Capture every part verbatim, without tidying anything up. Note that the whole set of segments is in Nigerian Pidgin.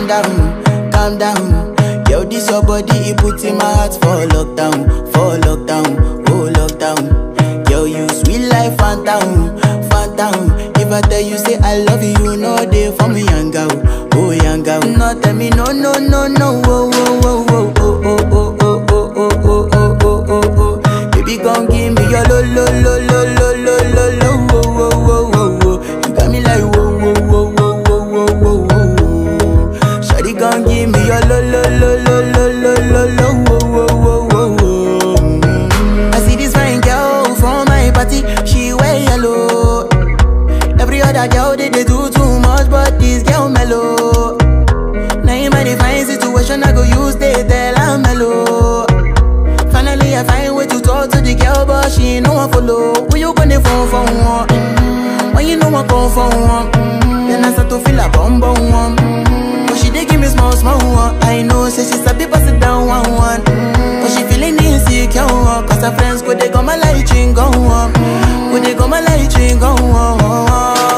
calm down, calm down. Yo, this your body, it puts in my heart for lockdown, for lockdown, oh lockdown. Yo, you sweet life, phantom, phantom. If I tell you say I love you, you know they for me young girl, oh young girl. No tell me no, no, no, no, oh, oh, oh, oh, oh, oh, oh, oh, oh, oh, oh, oh, oh, oh. Baby, gon' give me your lo, lo, lo, lo, lo, lo, lo, lo, oh, oh, oh, oh, oh. You got me like whoa, whoa, whoa, whoa, whoa, whoa, whoa, whoa. Shawty gon' give me your lo, lo, lo, lo, lo, lo, lo, lo, oh, oh, oh, oh, oh. I see this fine girl from my party, she wear yellow. Every other girl they, they do too much, but this girl mellow. Now in my divine situation, I go use they tell I'm mellow. Finally I find way to talk to the girl, but she ain't no one follow. Who you gonna phone for one? Mm-hmm. When you know I come for one, mm-hmm. Then I start to feel a bum bum one. Mm-hmm. But she dey give me small small one. I know say she sabi pass it down one one. Mm-hmm. But she feeling insecure, cause her friends go they go my light ring go on. Go they go my light ring go on.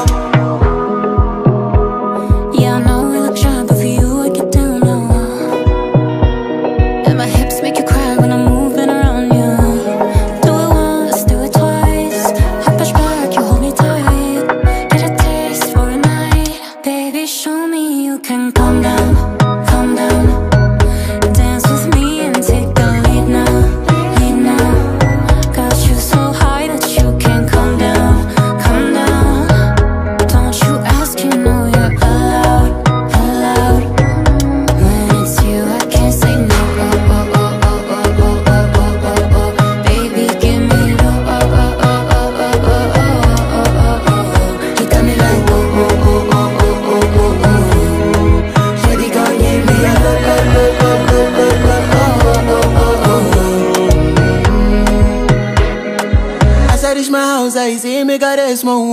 I say make her rest more.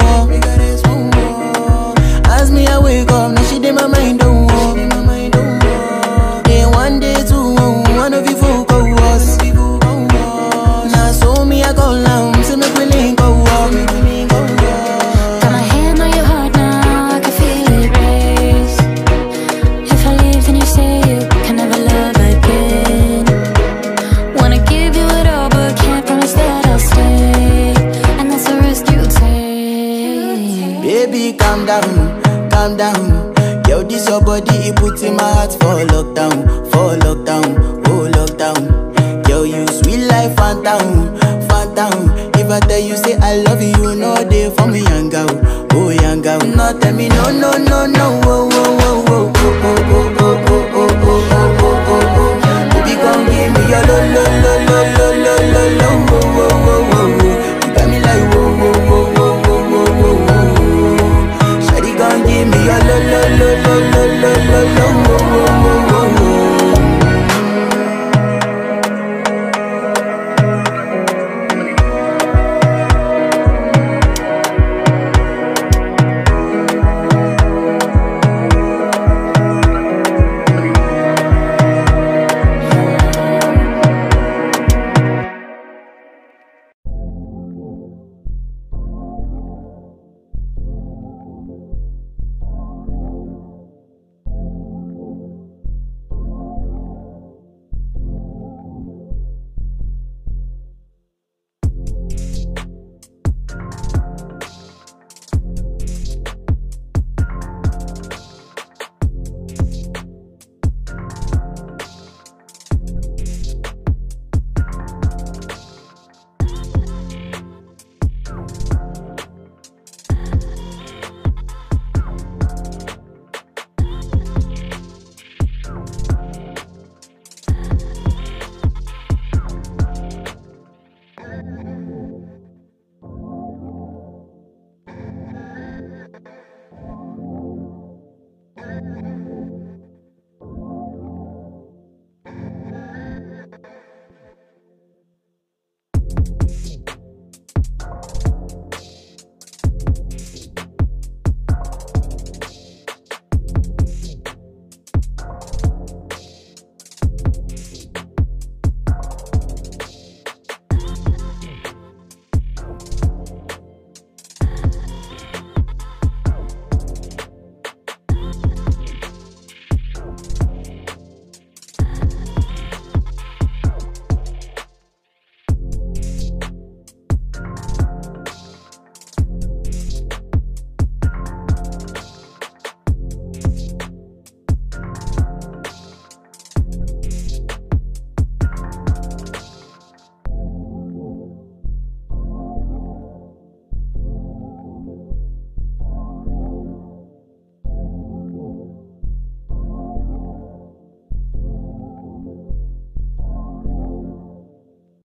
As me I wake up, now she did my mind don't walk. Day one, day two, one of you folk go us. Now so me I go down, so make we link go walk. Got my hand on your heart now, I can feel it race. If I leave then you say you can never love again. Wanna give you it all but can't promise that I'll stay. Baby, calm down, calm down. Yo, this your body, it puts in my heart for lockdown, for lockdown, oh lockdown. Yo, you sweet life, phantom, phantom. If I tell you say I love you, you know they for me young girl, oh young girl. No tell me no, no, no, no, oh, oh.